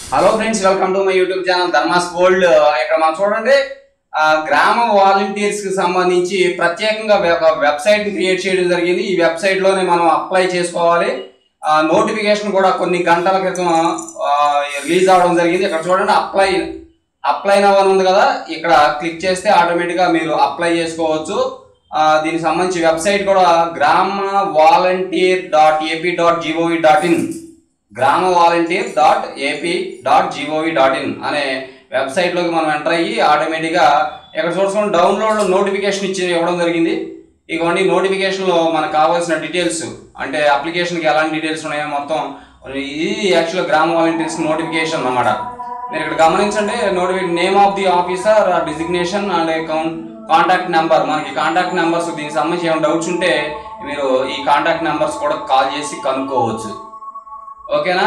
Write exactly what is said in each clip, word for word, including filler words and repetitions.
Hello friends, welcome to my YouTube channel Dharmas world. ఇక్కడ మనం చూడండి, గ్రామ వాలంటీర్స్ కి సంబంధించి ప్రత్యేకంగా ఒక వెబ్సైట్ ని క్రియేట్ చేయడం జరిగింది. ఈ వెబ్సైట్ లోనే మనం అప్లై చేసుకోవాలి. నోటిఫికేషన్ కూడా కొన్ని గంటల క్రితం రిలీజ్ అవడం జరిగింది. ఇక్కడ చూడండి, అప్లై అప్లై నవ్ అని ఉంది కదా, ఇక్కడ క్లిక్ చేస్తే ఆటోమేటిక్ గా మీరు అప్లై చేసుకోవచ్చు. దీనికి సంబంధించి వెబ్సైట్ కూడా Grama volunteer dot AP dot G O V dot in Grama volunteer dot AP dot G O V dot in అనే వెబ్సైట్లోకి మనం ఎంటర్ అయ్యి ఆటోమేటిక్గా ఇక్కడ చూసుకొని డౌన్లోడ్ నోటిఫికేషన్ ఇచ్చి ఇవ్వడం జరిగింది. ఇదిగోండి, నోటిఫికేషన్లో మనకు కావాల్సిన డీటెయిల్స్, అంటే అప్లికేషన్కి ఎలాంటి డీటెయిల్స్ ఉన్నాయో మొత్తం ఇది యాక్చువల్గా గ్రామ వాలంటీర్స్ నోటిఫికేషన్ అన్నమాట. మీరు ఇక్కడ గమనించండి, notification name of the officer, designation and account, contact number. మనకి కాంటాక్ట్ నెంబర్స్ దీనికి సంబంధించి ఏమైనా డౌట్స్ ఉంటే మీరు ఈ కాంటాక్ట్ నెంబర్స్ కూడా కాల్ చేసి కనుక్కోవచ్చు. ఓకేనా?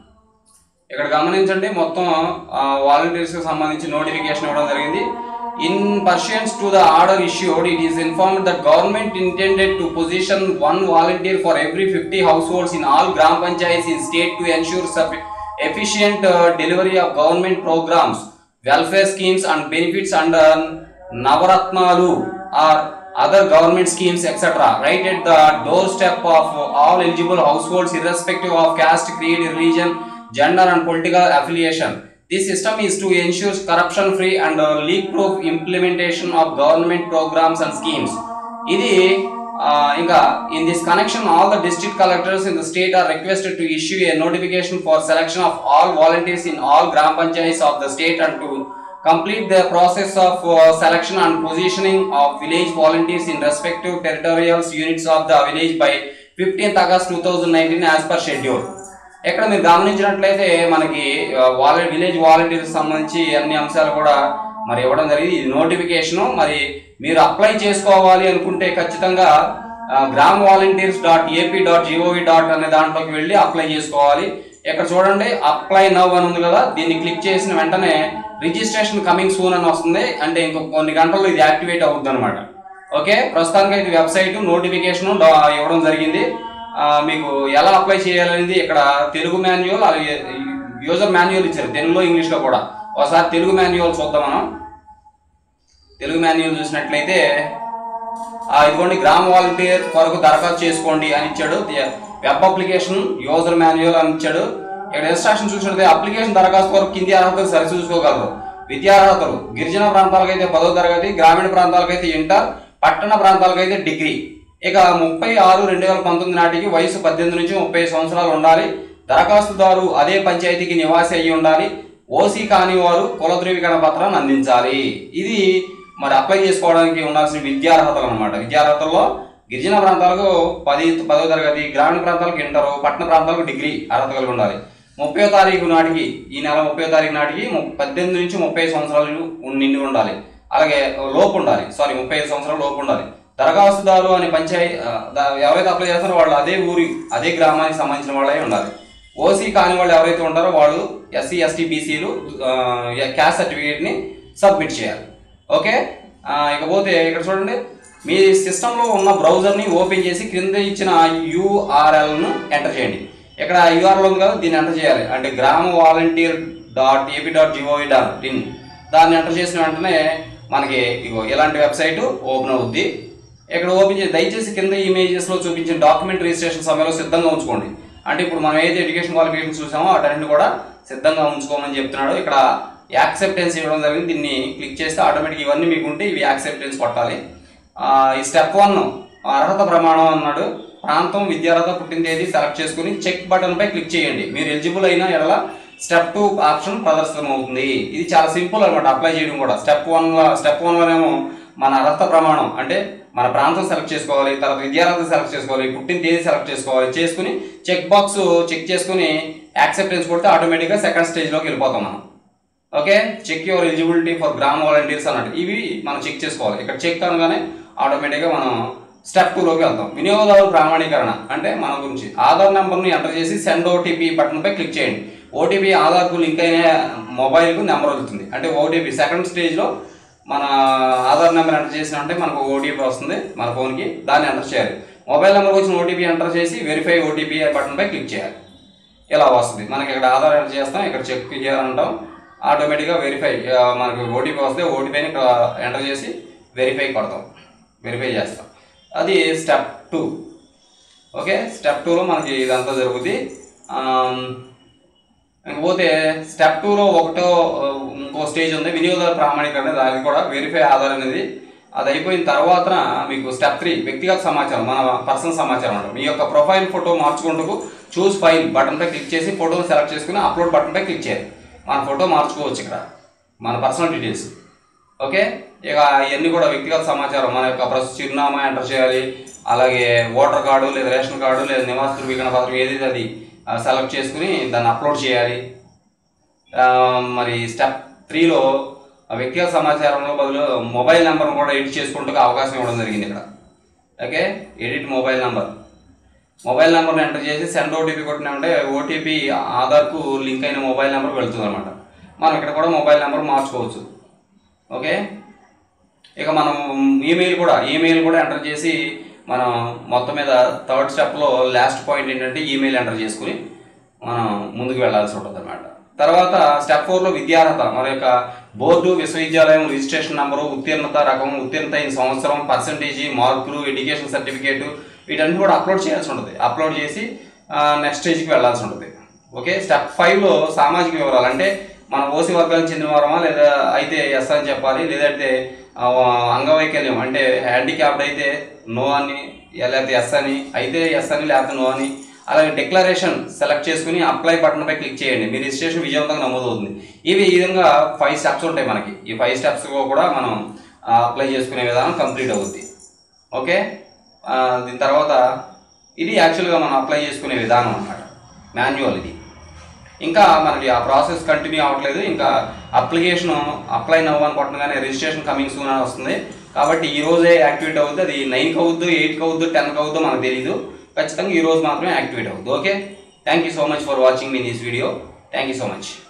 ఇక్కడ గమనించండి, మొత్తం వాలంటీర్స్కి సంబంధించి నోటిఫికేషన్ ఇవ్వడం జరిగింది. In pursuance to the order issued, it is informed that government intended to position one volunteer for every fifty households in all Grama panchayats in state to ensure efficient delivery of government programmes, welfare schemes and benefits under Navaratnalu are other government schemes et cetera right at the doorstep of all eligible households irrespective of caste, creed, religion, gender and political affiliation. This system is to ensure corruption free and uh, leak proof implementation of government programs and schemes. Idi uh, inga in this connection all the district collectors in the state are requested to issue a notification for selection of all volunteers in all gram panchayats of the state and to complete the process of uh, selection and positioning of village volunteers in respective territorial units of the village by fifteenth August two thousand nineteen as per schedule. ఇక్కడ మీరు గమనించినట్లయితే మనకి వాలంటీ village volunteers సంబంధించి అన్ని అంశాలు కూడా మరి ఇవ్వడం జరిగింది. ఇది నోటిఫికేషను. మరి మీరు అప్లై చేసుకోవాలి అనుకుంటే ఖచ్చితంగా Grama volunteers dot AP dot G O V dot అనే దాంట్లోకి వెళ్ళి అప్లై చేసుకోవాలి. ఇక్కడ చూడండి, అప్లై నవ్ అని ఉంది కదా, దీన్ని క్లిక్ చేసిన వెంటనే రిజిస్ట్రేషన్ కమింగ్ సూన్ అని వస్తుంది. అంటే ఇంకో కొన్ని గంటల్లో ఇది యాక్టివేట్ అవుతుంది అనమాట. ఓకే, ప్రస్తుతానికి ఇది వెబ్సైట్ నోటిఫికేషన్ ఇవ్వడం జరిగింది. మీకు ఎలా అప్లై చేయాలనేది ఇక్కడ తెలుగు మాన్యువల్, అలాగే యూజర్ మాన్యువల్ ఇచ్చారు, తెలుగులో ఇంగ్లీష్లో కూడా. ఒకసారి తెలుగు మాన్యువల్ చూద్దాం మనం. తెలుగు మాన్యువల్ చూసినట్లయితే ఇదిగోండి, గ్రామ వాలంటీర్ కొరకు దరఖాస్తు చేసుకోండి అని ఇచ్చాడు. వెబ్ అప్లికేషన్ యూజర్ మాన్యువల్ అని ఇచ్చాడు. ఇక్కడ ఇన్స్ట్రక్షన్ చూసినట్లయితే అప్లికేషన్ దరఖాస్తు కొరకు కింది అర్హతలు సరి చూసుకోగలరు. విద్యార్హతలు గిరిజన ప్రాంతాలకైతే పదో తరగతి, గ్రామీణ ప్రాంతాలకైతే ఇంటర్, పట్టణ ప్రాంతాలకైతే డిగ్రీ. ఇక ముప్పై ఆరు రెండు వేల పంతొమ్మిది నాటికి వయసు పద్దెనిమిది నుంచి ముప్పై సంవత్సరాలు ఉండాలి. దరఖాస్తుదారు అదే పంచాయతీకి నివాసి అయ్యి ఉండాలి. ఓసీ కాని వారు కుల ధృవీకరణ పత్రాన్ని అందించాలి. ఇది మరి అప్లై చేసుకోవడానికి ఉండాల్సిన విద్యార్హతలు అనమాట. విద్యార్హతల్లో గిరిజన ప్రాంతాలకు పది పదో తరగతి, గ్రామీణ ప్రాంతాలకు ఇంటరు, పట్టణ ప్రాంతాలకు డిగ్రీ అర్హత కలిగి ఉండాలి. ముప్పై తారీఖు నాటికి, ఈ నెల ముప్పై తారీఖు నాటికి పద్దెనిమిది నుంచి ముప్పై సంవత్సరాలు నిండి ఉండాలి. అలాగే లోపు ఉండాలి, సారీ ముప్పై ఐదు సంవత్సరాలు లోపు ఉండాలి. దరఖాస్తుదారు అని పంచాయతీ ఎవరైతే అప్లై చేస్తారో వాళ్ళు అదే ఊరి అదే గ్రామానికి సంబంధించిన వాళ్ళే ఉండాలి. ఓసీ కాని వాళ్ళు ఎవరైతే ఉంటారో వాళ్ళు ఎస్సీ ఎస్టీ బీసీలు క్యాస్ట్ సర్టిఫికేట్ని సబ్మిట్ చేయాలి. ఓకే, ఇకపోతే ఇక్కడ చూడండి, మీ సిస్టంలో ఉన్న బ్రౌజర్ని ఓపెన్ చేసి క్రింద ఇచ్చిన యూఆర్ఎల్ను ఎంటర్ చేయండి. ఇక్కడ యూఆర్ఎల్ ఉంది కదా, దీన్ని ఎంటర్ చేయాలి. అంటే Grama volunteer dot AP dot G O V dot in దాన్ని ఎంటర్ చేసిన వెంటనే మనకి ఇగో ఇలాంటి వెబ్సైట్ ఓపెన్ అవుద్ది. ఇక్కడ ఓపెన్ చేసి దయచేసి కింద ఇమేజెస్లో చూపించిన డాక్యుమెంట్ రిజిస్ట్రేషన్ సమయంలో సిద్ధంగా ఉంచుకోండి. అంటే ఇప్పుడు మనం ఏదైతే ఎడ్యుకేషన్ క్వాలిఫికేషన్ చూసామో వాటన్నింటిని కూడా సిద్ధంగా ఉంచుకోమని చెప్తున్నాడు. ఇక్కడ యాక్సెప్టెన్స్ ఇవ్వడం జరిగింది. దీన్ని క్లిక్ చేస్తే ఆటోమేటిక్ ఇవన్నీ మీకు ఉంటే ఇవి యాక్సెప్టెన్స్ కొట్టాలి. ఈ స్టెప్ వన్ అర్హత ప్రమాణం అన్నాడు. ప్రాంతం, విద్యార్హత, పుట్టిన తేదీ సెలెక్ట్ చేసుకుని చెక్ బటన్ పై క్లిక్ చేయండి. మీరు ఎలిజిబుల్ అయినా ఎడల స్టెప్ టూ ఆప్షన్ ప్రదర్శనం అవుతుంది. ఇది చాలా సింపుల్ అనమాట అప్లై చేయడం కూడా. స్టెప్ వన్ స్టెప్ వన్లోనేమో మన అర్హత ప్రమాణం అంటే మన ప్రాంతం సెలెక్ట్ చేసుకోవాలి, తర్వాత విద్యార్హత సెలెక్ట్ చేసుకోవాలి, పుట్టిన తేదీ సెలెక్ట్ చేసుకోవాలి. చేసుకుని చెక్ బాక్స్ చెక్ చేసుకుని యాక్సెప్టెన్స్ కొడితే ఆటోమేటిక్గా సెకండ్ స్టేజ్లోకి వెళ్ళిపోతాం మనం. Okay, check your eligibility for Grama volunteers అన్నట్టు ఇవి మనం చెక్ చేసుకోవాలి. ఇక్కడ చెక్ అనగానే ఆటోమేటిక్గా మనం స్టెప్ టూలోకి వెళ్తాం. వినియోగదారు ప్రామాణీకరణ అంటే మన గురించి ఆధార్ నెంబర్ని ఎంటర్ చేసి సెండ్ ఓటీపీ బటన్పై క్లిక్ చేయండి. ఓటీపీ ఆధార్కు లింక్ అయిన మొబైల్కు నెంబర్ వస్తుంది. అంటే ఓటీపీ సెకండ్ స్టేజ్లో మన ఆధార్ నెంబర్ ఎంటర్ చేసిన అంటే మనకు ఓటీపీ వస్తుంది మన ఫోన్కి, దాన్ని ఎంటర్ చేయాలి. మొబైల్ నెంబర్కి వచ్చిన ఓటీపీ ఎంటర్ చేసి వెరిఫై ఓటీపీ బటన్పై క్లిక్ చేయాలి. ఇలా వస్తుంది. మనకి ఇక్కడ ఆధార్ ఎంటర్ చేస్తాం, ఇక్కడ చెక్ చేయాలంటాం, ఆటోమేటిక్గా వెరిఫై మనకి ఓటీపీ వస్తే ఓటీపీని ఇక్కడ ఎంటర్ చేసి వెరిఫై కొడతాం, వెరిఫై చేస్తాం. అది స్టెప్ టూ. ఓకే, స్టెప్ టూలో మనకి ఇదంతా జరుగుతుంది. ఇంకపోతే స్టెప్ టూలో ఒకటో ఇంకో స్టేజ్ ఉంది, వినియోగదారు ప్రామాణికరణ. అది కూడా వెరిఫై ఆధార్ అనేది. అది అయిపోయిన తర్వాత మీకు స్టెప్ త్రీ వ్యక్తిగత సమాచారం, మన పర్సనల్ సమాచారం అంటారు. మీ యొక్క ప్రొఫైల్ ఫోటో మార్చుకుంటూ చూస్ ఫైల్ బటన్పై క్లిక్ చేసి ఫోటోని సెలెక్ట్ చేసుకుని అప్లోడ్ బటన్పై క్లిక్ చేయాలి. మన ఫోటో మార్చుకోవచ్చు ఇక్కడ, మన పర్సనల్ డీటెయిల్స్. ఓకే, ఇక ఇవన్నీ కూడా వ్యక్తిగత సమాచారం, మన యొక్క ప్రస్తుత చిరునామా ఎంటర్ చేయాలి, అలాగే ఓటర్ కార్డు లేదా రేషన్ కార్డు లేదా నివాస ధృవీకరణ పత్రం ఏదైతే అది సెలెక్ట్ చేసుకుని దాన్ని అప్లోడ్ చేయాలి. మరి స్టెప్ త్రీలో వ్యక్తిగత సమాచారంలో బదులు మొబైల్ నెంబర్ను కూడా ఎడిట్ చేసుకుంటూ అవకాశం ఇవ్వడం జరిగింది ఇక్కడ. Okay, edit mobile number. Mobile నెంబర్ని ఎంటర్ చేసి సెండ్ ఓటీపీ కొట్టినామంటే ఓటీపీ ఆధార్కు లింక్ అయిన మొబైల్ నెంబర్కి వెళ్తుంది అనమాట. మనం ఇక్కడ కూడా మొబైల్ నెంబర్ మార్చుకోవచ్చు. ఓకే, ఇక మనం ఈమెయిల్ కూడా ఈమెయిల్ కూడా ఎంటర్ చేసి మనం మొత్తం మీద థర్డ్ స్టెప్లో లాస్ట్ పాయింట్ ఏంటంటే ఈమెయిల్ ఎంటర్ చేసుకుని మనం ముందుకు వెళ్ళాల్సి ఉంటుంది అనమాట. తర్వాత స్టెప్ ఫోర్లో విద్యార్హత, మన యొక్క బోర్డు, విశ్వవిద్యాలయం, రిజిస్ట్రేషన్ నెంబరు, ఉత్తీర్ణత రకం, ఉత్తీర్ణత అయిన సంవత్సరం, పర్సంటేజీ, మార్కులు, ఎడ్యుకేషన్ సర్టిఫికేటు వీటన్ని కూడా అప్లోడ్ చేయాల్సి ఉంటుంది. అప్లోడ్ చేసి నెక్స్ట్ స్టేజ్కి వెళ్ళాల్సి ఉంటుంది. ఓకే, స్టెప్ ఫైవ్లో సామాజిక వివరాలు, అంటే మన ఓసీ వర్గానికి చెందిన వారమా లేదా అయితే ఎస్ అని చెప్పాలి, లేదంటే అంగవైకల్యం అంటే హ్యాండిక్యాప్డ్ అయితే నో అని, లేకపోతే ఎస్ అని, అయితే ఎస్ అని లేకపోతే నో అని. అలాగే డిక్లరేషన్ సెలెక్ట్ చేసుకుని అప్లై బటన్పై క్లిక్ చేయండి, మీ రిజిస్ట్రేషన్ విజయవంతంగా నమోదవుతుంది. ఇవి ఈ విధంగా ఫైవ్ స్టెప్స్ ఉంటాయి మనకి. ఈ ఫైవ్ స్టెప్స్ కూడా మనం అప్లై చేసుకునే విధానం కంప్లీట్ అవుతుంది. ఓకే, దీని తర్వాత ఇది యాక్చువల్గా మనం అప్లై చేసుకునే విధానం అన్నమాట, మాన్యువల్ ఇది. ఇంకా మనకి ఆ ప్రాసెస్ కంటిన్యూ అవ్వట్లేదు, ఇంకా అప్లికేషన్ అప్లై నవ్వని కొట్టగానే రిజిస్ట్రేషన్ కమింగ్ సూన్ అని వస్తుంది. కాబట్టి ఈ రోజే యాక్టివేట్ అవుతుంది. అది నైన్కి అవుద్దు, ఎయిట్కి అవుద్దు, టెన్కి అవుద్దు మనకు తెలియదు. ఖచ్చితంగా ఈ రోజు మాత్రమే యాక్టివేట్ అవుతుంది. Okay, thank you so much for watching మీ this video. Thank you so much.